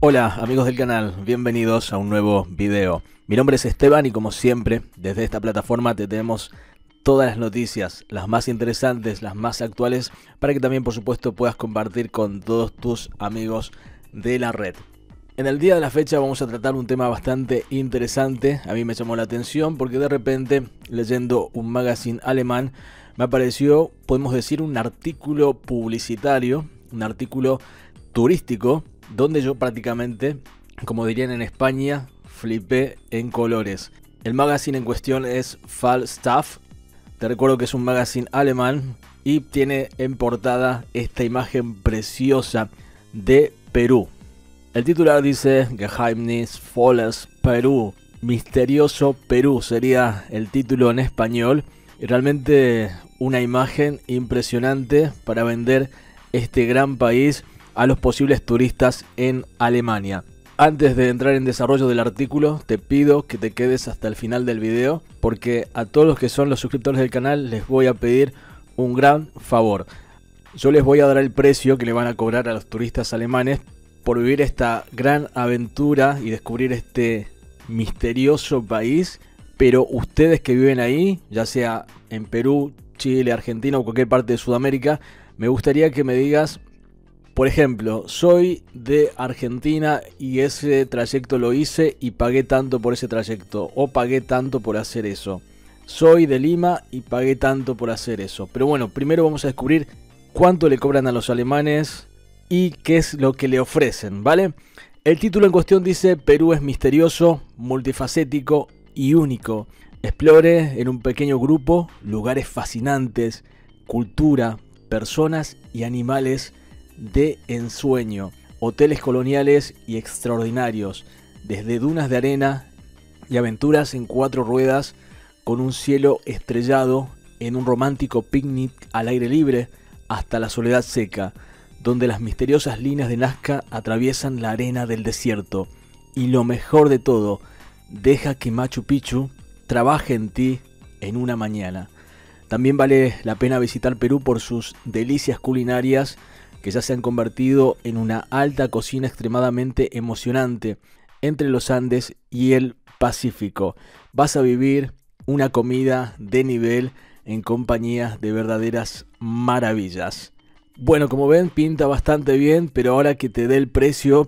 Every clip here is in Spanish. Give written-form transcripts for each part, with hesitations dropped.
Hola amigos del canal, bienvenidos a un nuevo video. Mi nombre es Esteban y como siempre, desde esta plataforma te tenemos todas las noticias, las más interesantes, las más actuales, para que también por supuesto puedas compartir con todos tus amigos de la red. En el día de la fecha vamos a tratar un tema bastante interesante. A mí me llamó la atención porque de repente, leyendo un magazine alemán, me apareció, podemos decir, un artículo publicitario, un artículo turístico, donde yo prácticamente, como dirían en España, flipé en colores. El magazine en cuestión es Falstaff. Te recuerdo que es un magazine alemán y tiene en portada esta imagen preciosa de Perú. El titular dice Geheimnisvolles Perú, misterioso Perú sería el título en español. Y realmente una imagen impresionante para vender este gran país a los posibles turistas en Alemania. Antes de entrar en desarrollo del artículo, te pido que te quedes hasta el final del video, porque a todos los que son los suscriptores del canal les voy a pedir un gran favor. Yo les voy a dar el precio que le van a cobrar a los turistas alemanes por vivir esta gran aventura y descubrir este misterioso país. Pero ustedes que viven ahí, ya sea en Perú, Chile, Argentina o cualquier parte de Sudamérica, me gustaría que me digas, por ejemplo, soy de Argentina y ese trayecto lo hice y pagué tanto por ese trayecto, o pagué tanto por hacer eso. Soy de Lima y pagué tanto por hacer eso. Pero bueno, primero vamos a descubrir cuánto le cobran a los alemanes y qué es lo que le ofrecen, ¿vale? El título en cuestión dice: Perú es misterioso, multifacético y único. Explore en un pequeño grupo lugares fascinantes, cultura, personas y animales de ensueño, hoteles coloniales y extraordinarios, desde dunas de arena y aventuras en 4 ruedas con un cielo estrellado, en un romántico picnic al aire libre, hasta la soledad seca, donde las misteriosas líneas de Nazca atraviesan la arena del desierto. Y lo mejor de todo, deja que Machu Picchu trabaje en ti en una mañana. También vale la pena visitar Perú por sus delicias culinarias, que ya se han convertido en una alta cocina extremadamente emocionante entre los Andes y el Pacífico. Vas a vivir una comida de nivel en compañía de verdaderas maravillas. Bueno, como ven, pinta bastante bien, pero ahora que te dé el precio,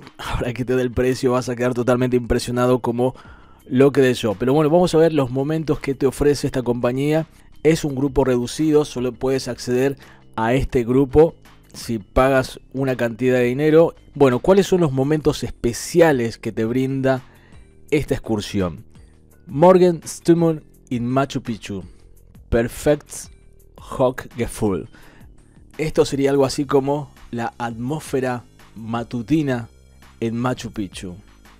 vas a quedar totalmente impresionado como lo quedé yo. Pero bueno, vamos a ver los momentos que te ofrece esta compañía. Es un grupo reducido, solo puedes acceder a este grupo si pagas una cantidad de dinero. Bueno, ¿cuáles son los momentos especiales que te brinda esta excursión? Morgenstimmung in Machu Picchu. Perfekt Hochgefühl. Esto sería algo así como la atmósfera matutina en Machu Picchu.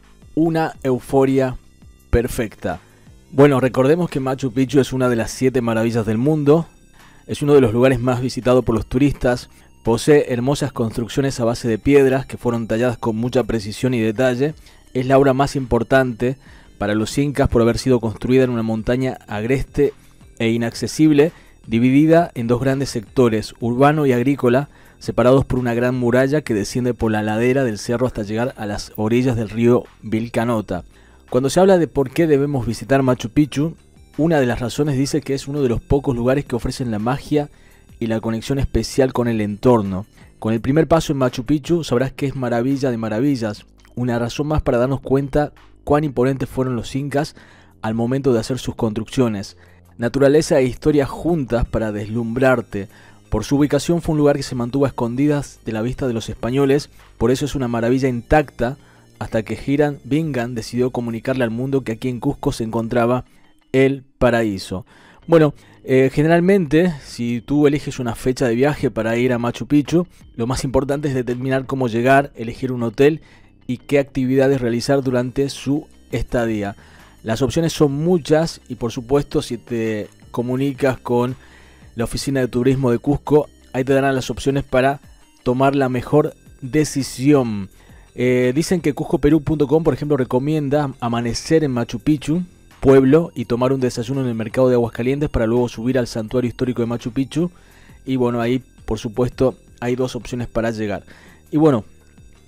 Una euforia perfecta. Bueno, recordemos que Machu Picchu es una de las 7 maravillas del mundo. Es uno de los lugares más visitados por los turistas. Posee hermosas construcciones a base de piedras que fueron talladas con mucha precisión y detalle. Es la obra más importante para los incas por haber sido construida en una montaña agreste e inaccesible, dividida en 2 grandes sectores, urbano y agrícola, separados por una gran muralla que desciende por la ladera del cerro hasta llegar a las orillas del río Vilcanota. Cuando se habla de por qué debemos visitar Machu Picchu, una de las razones dice que es uno de los pocos lugares que ofrecen la magia y la conexión especial con el entorno. Con el primer paso en Machu Picchu sabrás que es maravilla de maravillas, una razón más para darnos cuenta cuán imponentes fueron los incas al momento de hacer sus construcciones. Naturaleza e historia juntas para deslumbrarte. Por su ubicación fue un lugar que se mantuvo a escondidas de la vista de los españoles, por eso es una maravilla intacta, hasta que Hiram Bingham decidió comunicarle al mundo que aquí en Cusco se encontraba el paraíso. Bueno, generalmente si tú eliges una fecha de viaje para ir a Machu Picchu, lo más importante es determinar cómo llegar, elegir un hotel y qué actividades realizar durante su estadía. Las opciones son muchas y por supuesto si te comunicas con la oficina de turismo de Cusco, ahí te darán las opciones para tomar la mejor decisión. Dicen que cuscoperú.com, por ejemplo, recomienda amanecer en Machu Picchu, pueblo, y tomar un desayuno en el mercado de Aguascalientes para luego subir al santuario histórico de Machu Picchu. Y bueno, ahí por supuesto hay 2 opciones para llegar. Y bueno,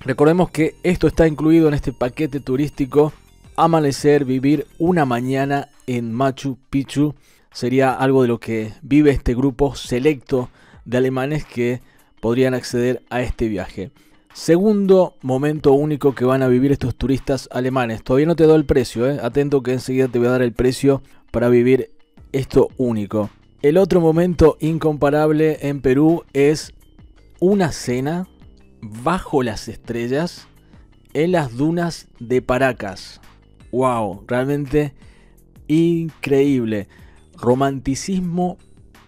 Recordemos que esto está incluido en este paquete turístico. Amanecer, vivir una mañana en Machu Picchu sería algo de lo que vive este grupo selecto de alemanes que podrían acceder a este viaje. Segundo momento único que van a vivir estos turistas alemanes. Todavía no te doy el precio, atento que enseguida te voy a dar el precio para vivir esto único. El otro momento incomparable en Perú es una cena bajo las estrellas en las dunas de Paracas. Wow, realmente increíble. Romanticismo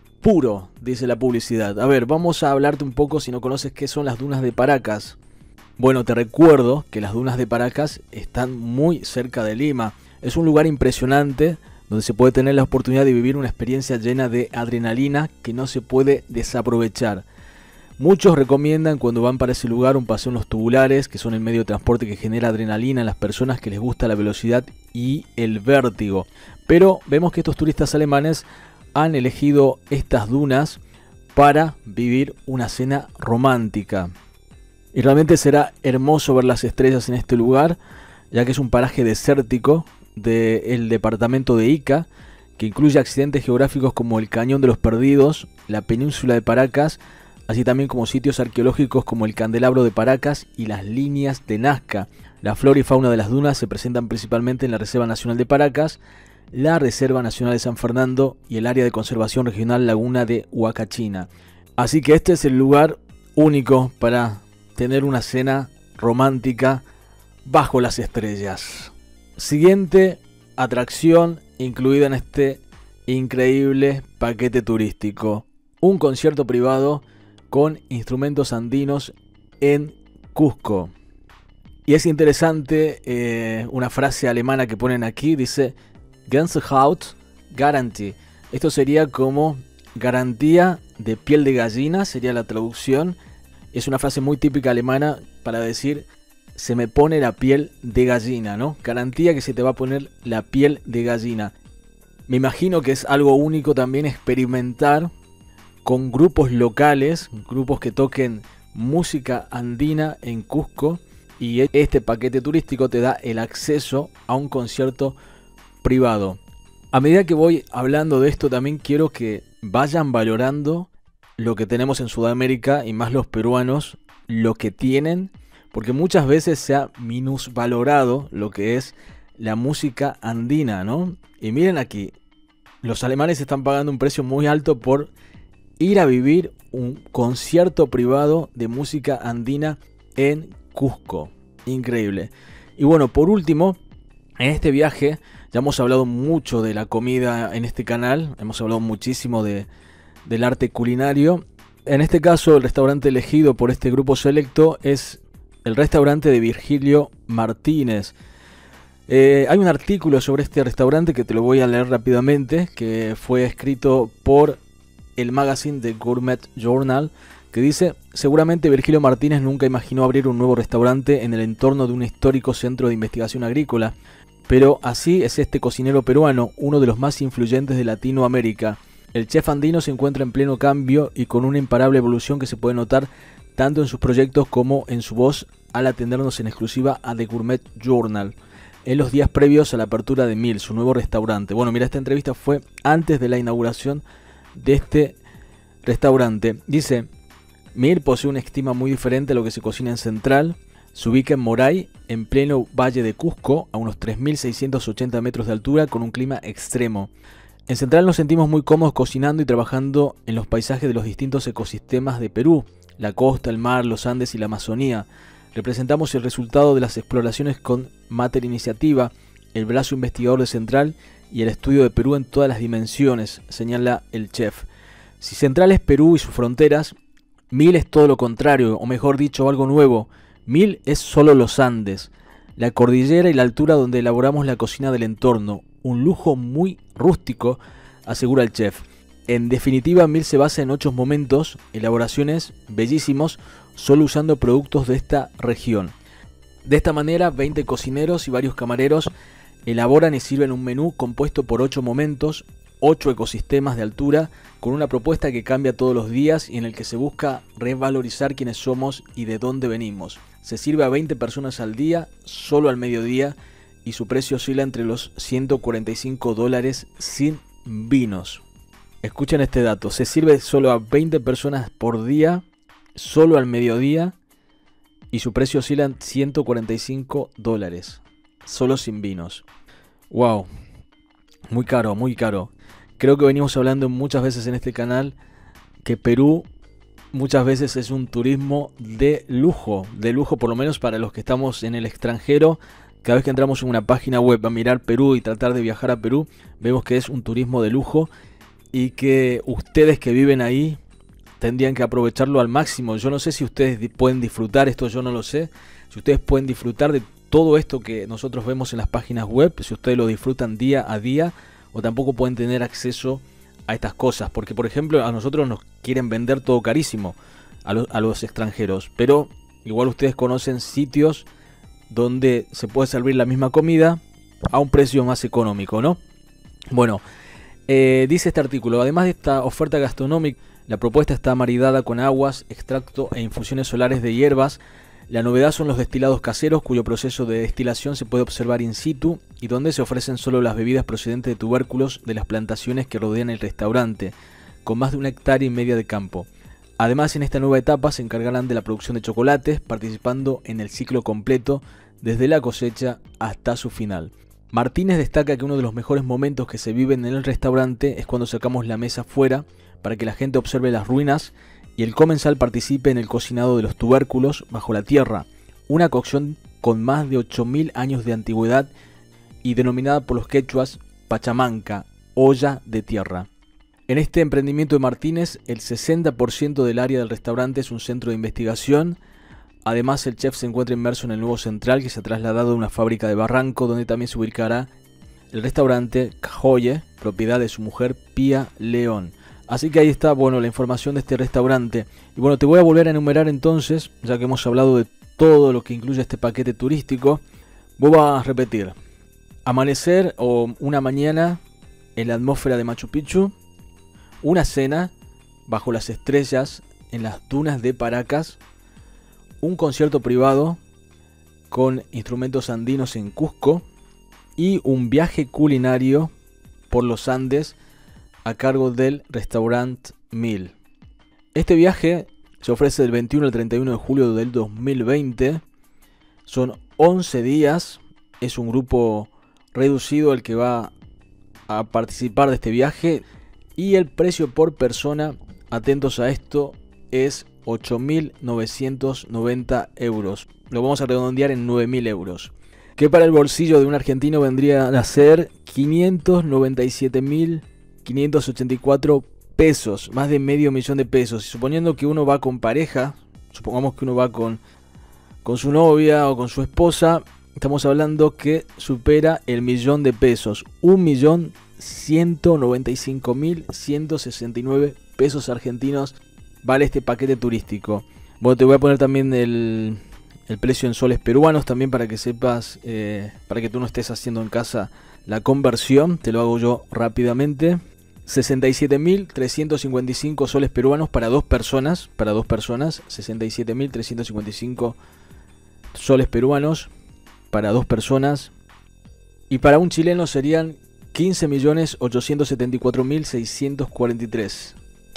puro, dice la publicidad. A ver, vamos a hablarte un poco si no conoces qué son las dunas de Paracas. Bueno, te recuerdo que las dunas de Paracas están muy cerca de Lima. Es un lugar impresionante donde se puede tener la oportunidad de vivir una experiencia llena de adrenalina que no se puede desaprovechar. Muchos recomiendan cuando van para ese lugar un paseo en los tubulares, que son el medio de transporte que genera adrenalina en las personas que les gusta la velocidad y el vértigo. Pero vemos que estos turistas alemanes han elegido estas dunas para vivir una cena romántica. Y realmente será hermoso ver las estrellas en este lugar, ya que es un paraje desértico del departamento de Ica, que incluye accidentes geográficos como el Cañón de los Perdidos, la península de Paracas, así también como sitios arqueológicos como el Candelabro de Paracas y las líneas de Nazca. La flora y fauna de las dunas se presentan principalmente en la Reserva Nacional de Paracas, la Reserva Nacional de San Fernando y el área de conservación regional Laguna de Huacachina. Así que este es el lugar único para tener una cena romántica bajo las estrellas. Siguiente atracción incluida en este increíble paquete turístico: un concierto privado con instrumentos andinos en Cusco. Y es interesante una frase alemana que ponen aquí, dice Gänsehaut Garantie. Esto sería como garantía de piel de gallina, sería la traducción. Es una frase muy típica alemana para decir se me pone la piel de gallina, ¿no? Garantía que se te va a poner la piel de gallina. Me imagino que es algo único también experimentar con grupos locales, grupos que toquen música andina en Cusco, y este paquete turístico te da el acceso a un concierto privado. A medida que voy hablando de esto, también quiero que vayan valorando lo que tenemos en Sudamérica, y más los peruanos, lo que tienen, porque muchas veces se ha minusvalorado lo que es la música andina, ¿no? Y miren aquí, los alemanes están pagando un precio muy alto por ir a vivir un concierto privado de música andina en Cusco. Increíble. Y bueno, por último, en este viaje ya hemos hablado mucho de la comida en este canal. Hemos hablado muchísimo del arte culinario. En este caso, el restaurante elegido por este grupo selecto es el restaurante de Virgilio Martínez. Hay un artículo sobre este restaurante que te lo voy a leer rápidamente, que fue escrito por el magazine de Gourmet Journal, que dice: seguramente Virgilio Martínez nunca imaginó abrir un nuevo restaurante en el entorno de un histórico centro de investigación agrícola, pero así es este cocinero peruano, uno de los más influyentes de Latinoamérica. El chef andino se encuentra en pleno cambio y con una imparable evolución que se puede notar tanto en sus proyectos como en su voz al atendernos en exclusiva a The Gourmet Journal en los días previos a la apertura de Mil, su nuevo restaurante. Bueno, mira, esta entrevista fue antes de la inauguración de este restaurante. Dice: Mil posee una estima muy diferente a lo que se cocina en Central. Se ubica en Moray, en pleno valle de Cusco, a unos 3.680 metros de altura, con un clima extremo. En Central nos sentimos muy cómodos cocinando y trabajando en los paisajes de los distintos ecosistemas de Perú: la costa, el mar, los Andes y la Amazonía. Representamos el resultado de las exploraciones con Mater Iniciativa, el brazo investigador de Central y el estudio de Perú en todas las dimensiones, señala el chef. Si Central es Perú y sus fronteras, Mil es todo lo contrario, o mejor dicho, algo nuevo. Mil es solo los Andes, la cordillera y la altura donde elaboramos la cocina del entorno. Un lujo muy rústico, asegura el chef. En definitiva, Mil se basa en 8 momentos, elaboraciones bellísimos, solo usando productos de esta región. De esta manera, 20 cocineros y varios camareros elaboran y sirven un menú compuesto por 8 momentos, 8 ecosistemas de altura, con una propuesta que cambia todos los días y en el que se busca revalorizar quiénes somos y de dónde venimos. Se sirve a 20 personas al día, solo al mediodía, y su precio oscila entre los $145 sin vinos. Escuchen este dato, se sirve solo a 20 personas por día, solo al mediodía, y su precio oscila en $145, solo sin vinos. Wow, muy caro, muy caro. Creo que venimos hablando muchas veces en este canal que Perú muchas veces es un turismo de lujo por lo menos para los que estamos en el extranjero. Cada vez que entramos en una página web a mirar Perú y tratar de viajar a Perú, vemos que es un turismo de lujo y que ustedes que viven ahí tendrían que aprovecharlo al máximo. Yo no sé si ustedes pueden disfrutar esto, yo no lo sé. Si ustedes pueden disfrutar de todo esto que nosotros vemos en las páginas web, si ustedes lo disfrutan día a día, o tampoco pueden tener acceso a estas cosas. Porque, por ejemplo, a nosotros nos quieren vender todo carísimo a los extranjeros. Pero igual ustedes conocen sitios donde se puede servir la misma comida a un precio más económico, ¿no? Bueno, dice este artículo, además de esta oferta gastronómica, la propuesta está maridada con aguas, extracto e infusiones solares de hierbas. La novedad son los destilados caseros, cuyo proceso de destilación se puede observar in situ y donde se ofrecen solo las bebidas procedentes de tubérculos de las plantaciones que rodean el restaurante, con más de 1,5 hectáreas de campo. Además, en esta nueva etapa se encargarán de la producción de chocolates, participando en el ciclo completo desde la cosecha hasta su final. Martínez destaca que uno de los mejores momentos que se viven en el restaurante es cuando sacamos la mesa fuera para que la gente observe las ruinas y el comensal participe en el cocinado de los tubérculos bajo la tierra, una cocción con más de 8.000 años de antigüedad y denominada por los quechuas pachamanca, olla de tierra. En este emprendimiento de Martínez, el 60% del área del restaurante es un centro de investigación. Además, el chef se encuentra inmerso en el nuevo central que se ha trasladado a una fábrica de Barranco, donde también se ubicará el restaurante Cajoye, propiedad de su mujer Pía León. Así que ahí está, bueno, la información de este restaurante. Y bueno, te voy a volver a enumerar entonces, ya que hemos hablado de todo lo que incluye este paquete turístico. Voy a repetir. Amanecer o una mañana en la atmósfera de Machu Picchu. Una cena bajo las estrellas en las dunas de Paracas. Un concierto privado con instrumentos andinos en Cusco. Y un viaje culinario por los Andes a cargo del Restaurant 1000. Este viaje se ofrece del 21 al 31 de julio del 2020. Son 11 días. Es un grupo reducido el que va a participar de este viaje. Y el precio por persona, atentos a esto, es 8.990 euros. Lo vamos a redondear en 9.000 euros. Que para el bolsillo de un argentino vendría a ser 597.584 pesos, más de medio millón de pesos. Y suponiendo que uno va con pareja, supongamos que uno va con su novia o con su esposa, estamos hablando que supera el millón de pesos. 1.195.169 pesos argentinos vale este paquete turístico. Bueno, te voy a poner también el precio en soles peruanos también para que sepas, para que tú no estés haciendo en casa la conversión. Te lo hago yo rápidamente. 67.355 soles peruanos para dos personas. 67.355 soles peruanos para dos personas. Y para un chileno serían 15.874.643.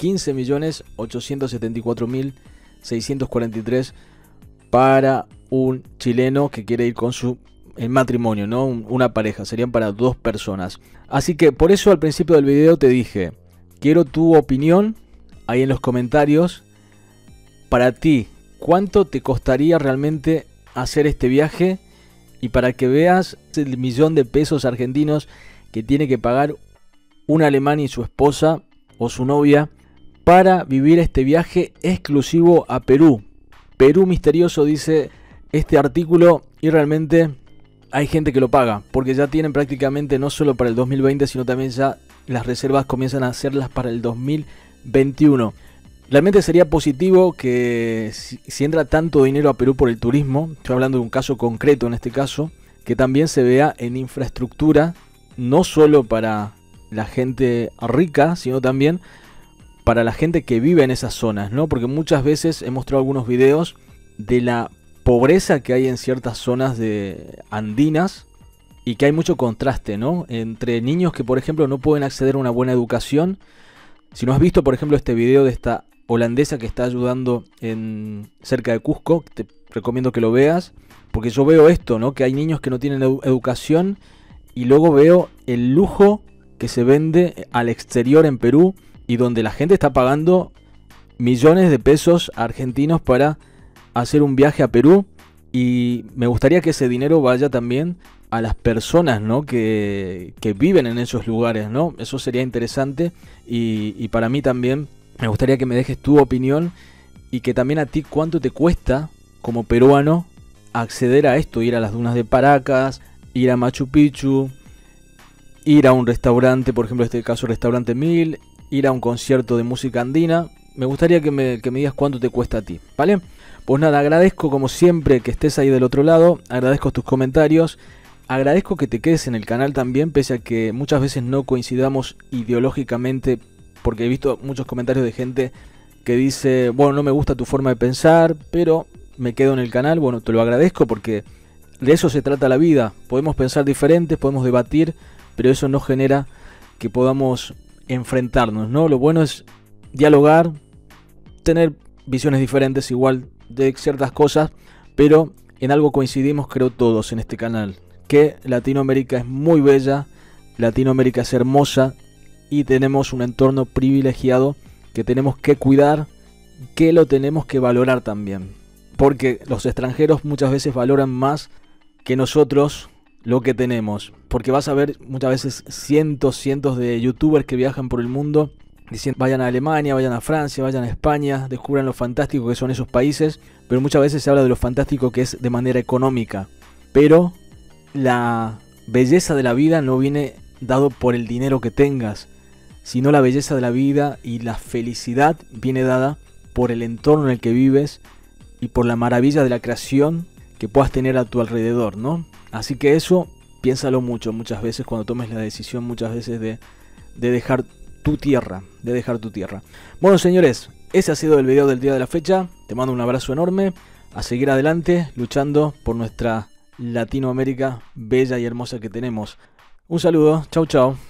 15.874.643 para un chileno que quiere ir con el matrimonio, ¿no? Una pareja, serían para dos personas. Así que por eso al principio del video te dije, quiero tu opinión ahí en los comentarios. Para ti, ¿cuánto te costaría realmente hacer este viaje? Y para que veas el millón de pesos argentinos que tiene que pagar un alemán y su esposa o su novia para vivir este viaje exclusivo a Perú. Perú misterioso, dice este artículo, y realmente hay gente que lo paga, porque ya tienen prácticamente no solo para el 2020, sino también ya las reservas comienzan a hacerlas para el 2021. Realmente sería positivo que si entra tanto dinero a Perú por el turismo, estoy hablando de un caso concreto en este caso, que también se vea en infraestructura, no solo para la gente rica, sino también para la gente que vive en esas zonas, ¿no? Porque muchas veces he mostrado algunos videos de la pobreza que hay en ciertas zonas andinas y que hay mucho contraste, ¿no? Entre niños que, por ejemplo, no pueden acceder a una buena educación. Si no has visto, por ejemplo, este video de esta holandesa que está ayudando cerca de Cusco, te recomiendo que lo veas, porque yo veo esto, ¿no? Que hay niños que no tienen educación y luego veo el lujo que se vende al exterior en Perú y donde la gente está pagando millones de pesos argentinos para hacer un viaje a Perú, y me gustaría que ese dinero vaya también a las personas, ¿no? que viven en esos lugares, ¿no? Eso sería interesante y para mí también me gustaría que me dejes tu opinión y que también a ti cuánto te cuesta como peruano acceder a esto, ir a las dunas de Paracas, ir a Machu Picchu, ir a un restaurante, por ejemplo en este caso Restaurante 1000, ir a un concierto de música andina. Me gustaría que me digas cuánto te cuesta a ti, ¿vale? Pues nada, agradezco como siempre que estés ahí del otro lado, agradezco tus comentarios, agradezco que te quedes en el canal también, pese a que muchas veces no coincidamos ideológicamente, porque he visto muchos comentarios de gente que dice, bueno, no me gusta tu forma de pensar, pero me quedo en el canal. Bueno, te lo agradezco porque de eso se trata la vida, podemos pensar diferentes, podemos debatir, pero eso no genera que podamos enfrentarnos, ¿no? Lo bueno es dialogar, tener visiones diferentes igual de ciertas cosas, pero en algo coincidimos creo todos en este canal, que Latinoamérica es muy bella, Latinoamérica es hermosa y tenemos un entorno privilegiado que tenemos que cuidar, que lo tenemos que valorar también, porque los extranjeros muchas veces valoran más que nosotros lo que tenemos, porque vas a ver muchas veces cientos de youtubers que viajan por el mundo diciendo vayan a Alemania, vayan a Francia, vayan a España, descubran lo fantástico que son esos países, pero muchas veces se habla de lo fantástico que es de manera económica, pero la belleza de la vida no viene dado por el dinero que tengas, sino la belleza de la vida y la felicidad viene dada por el entorno en el que vives y por la maravilla de la creación que puedas tener a tu alrededor, ¿no? Así que eso, piénsalo muchas veces cuando tomes la decisión muchas veces de dejar tu tierra, Bueno, señores, ese ha sido el video del día de la fecha. Te mando un abrazo enorme, a seguir adelante, luchando por nuestra Latinoamérica bella y hermosa que tenemos. Un saludo, chau chau.